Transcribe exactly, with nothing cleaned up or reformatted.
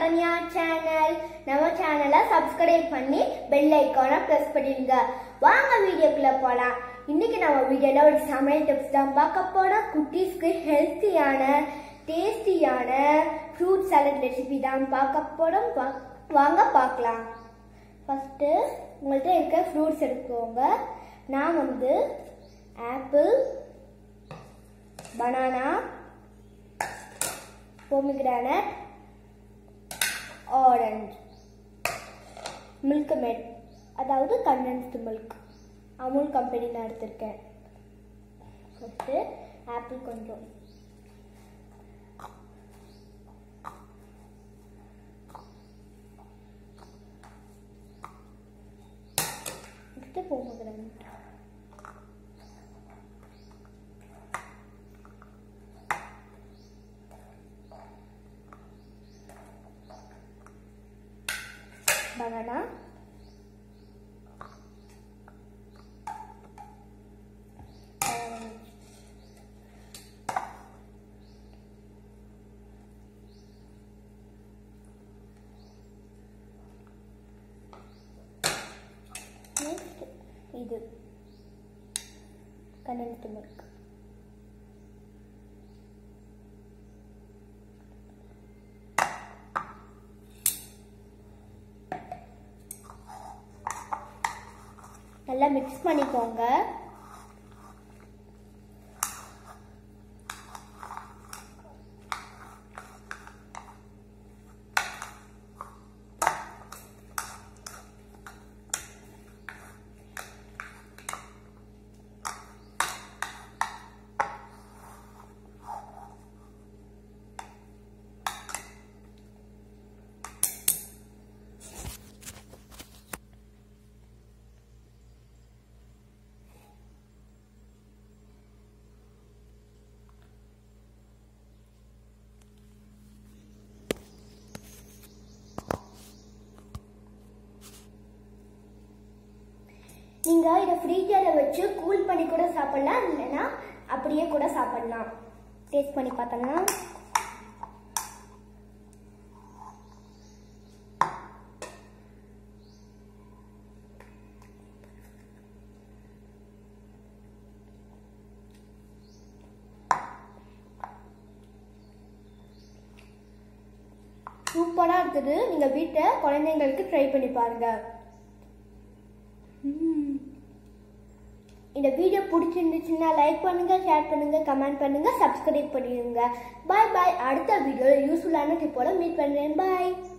Kanya channel. நம்ம சேனலை subscribe பண்ணி பெல் ஐகானை பிரஸ் பண்ணிடுங்க. வாங்க வீடியோக்குள்ள போலாம். இன்னைக்கு நம்ம வீடியோல ஒரு சமையல் டிப்ஸ் தான் பார்க்க போறோம். குட்டீஸ்க்கு ஹெல்த்தியான டேஸ்டியான ஃப்ரூட் சாலட் ரெசிபி தான் பார்க்க போறோம். வாங்க பார்க்கலாம். ஃபர்ஸ்ட் உங்கள்கிட்ட இருக்க ஃப்ரூட்ஸ் எடுத்துக்கோங்க. நான் வந்து apple, banana, pomegranate, orange, milk made, அதாவது condensed milk, அமுல் கம்பெனி நான் எடுத்திருக்கேன். ஃபர்ஸ்ட் ஆப்பிள் கொஞ்சம், next pomegranate, banana, orange, next இது condensed milk. நல்லா மிக்ஸ் பண்ணிக்கோங்க. நீங்கள் இதை ஃப்ரீஜரில் வச்சு கூல் பண்ணி கூட சாப்பிடலாம், இல்லைன்னா அப்படியே கூட சாப்பிடலாம். டேஸ்ட் பண்ணி பார்த்தோம்னா சூப்பராக இருக்குது. நீங்கள் வீட்டை குழந்தைங்களுக்கு ட்ரை பண்ணி பாருங்கள். இந்த வீடியோ பிடிச்சிருந்துச்சுன்னா லைக் பண்ணுங்க, ஷேர் பண்ணுங்க, கமெண்ட் பண்ணுங்க, சப்ஸ்கிரைப் பண்ணிடுங்க. பாய் பாய். அடுத்த வீடியோவில் யூஸ்ஃபுல்லான டிப்போட மீட் பண்ணுறேன். பாய்.